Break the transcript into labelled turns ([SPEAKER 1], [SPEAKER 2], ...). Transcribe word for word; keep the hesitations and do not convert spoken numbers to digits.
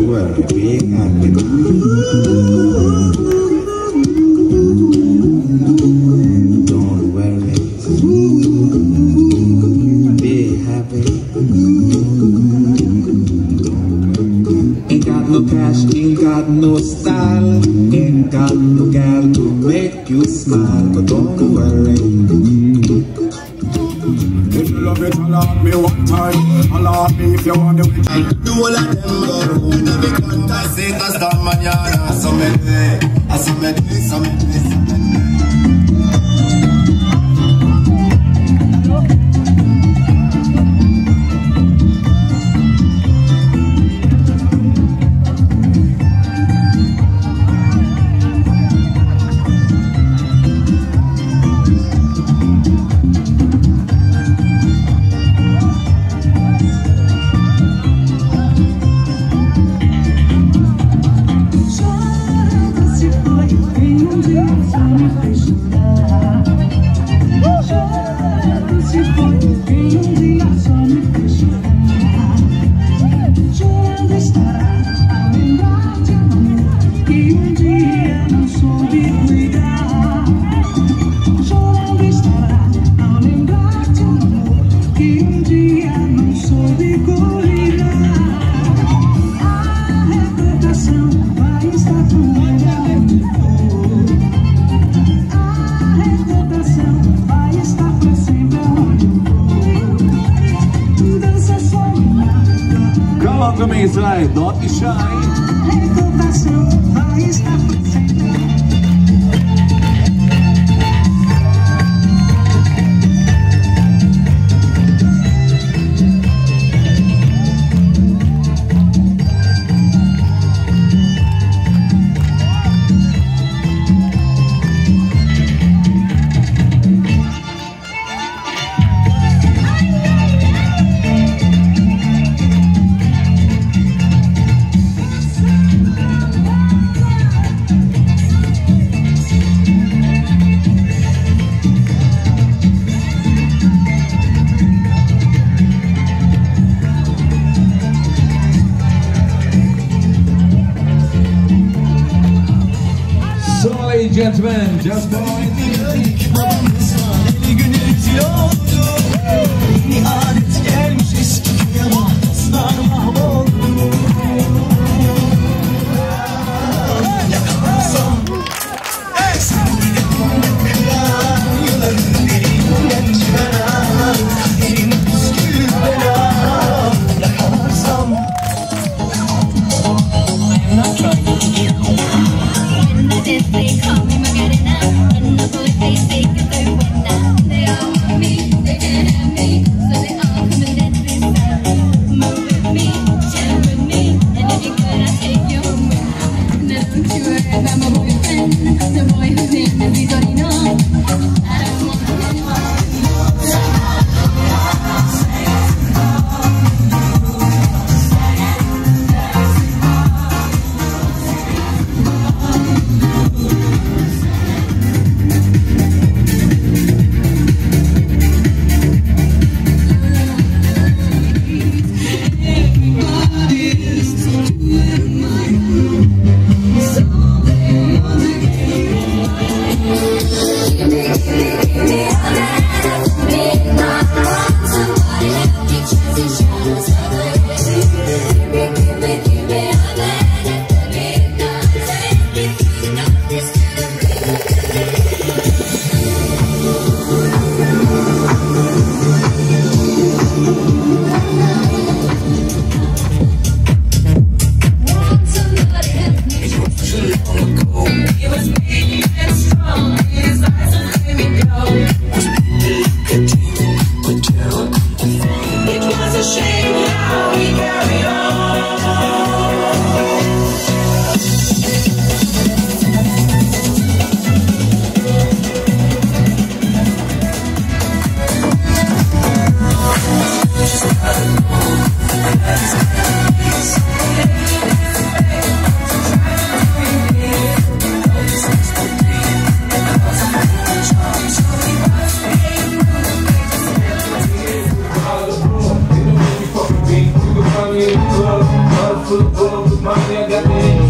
[SPEAKER 1] worry, be happy. Don't worry, be happy. Ain't got no cash, ain't got no style, ain't got no gal to make you smile, but don't worry.
[SPEAKER 2] If you love it, allow me one time. Allow me if you want to.
[SPEAKER 3] Do all of them go. Do the contest, say that's the manana. So me do it, I see me do it, so me do it.
[SPEAKER 4] Também sai, don't be shy. Ladies and gentlemen, just
[SPEAKER 5] They call me Macarena, and the boys they say that they're winner. They all want me, they can't have me, so they all come and dance this style. Move with me, jam with me, and if you're good, I'll take you home with me. Now don't you worry about my boyfriend, the boy whose name is Vitorino. I don't want anyone.
[SPEAKER 6] full of money, I got it.